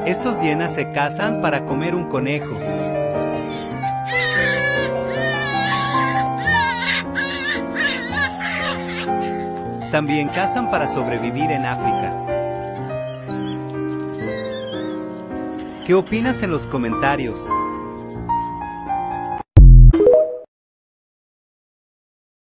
Estos hienas se cazan para comer un conejo. También cazan para sobrevivir en África. ¿Qué opinas en los comentarios?